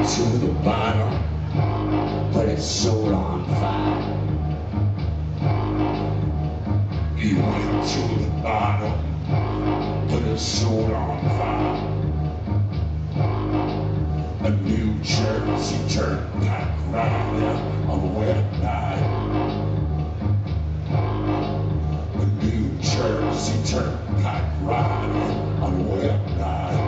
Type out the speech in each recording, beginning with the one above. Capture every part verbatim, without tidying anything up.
to the bottom, put his soul on fire. He went to the bottom, put his soul on fire. A New Jersey turnpike rider on a wet night. A New Jersey turnpike rider on a wet night.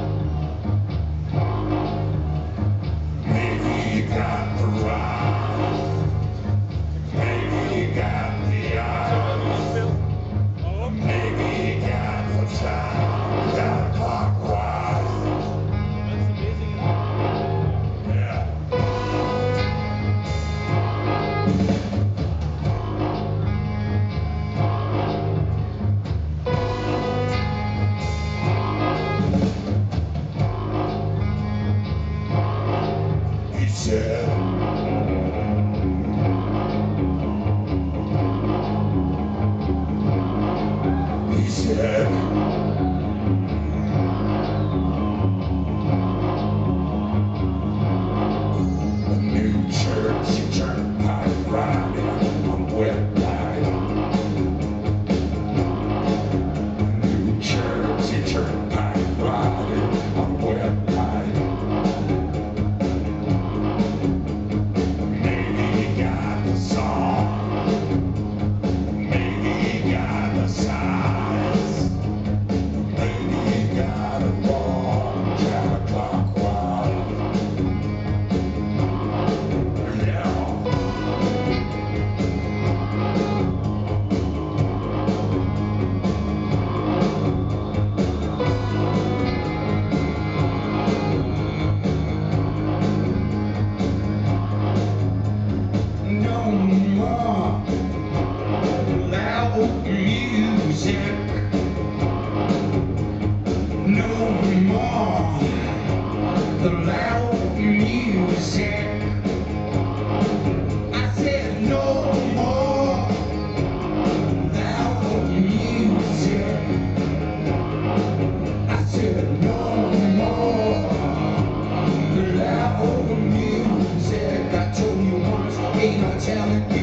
Maybe you got the ride, maybe you got the eye, maybe you got the time, got a clock right. Yeah. He said, he said, a New Jersey turnpike riding on wet night. New Jersey turnpike riding on wet night. Maybe you got the song, maybe you got the size, maybe you got a long counterclockwise. Yeah. No more loud music. No more loud music. I said no more loud music. I said no more loud music. I told you once, ain't no telling you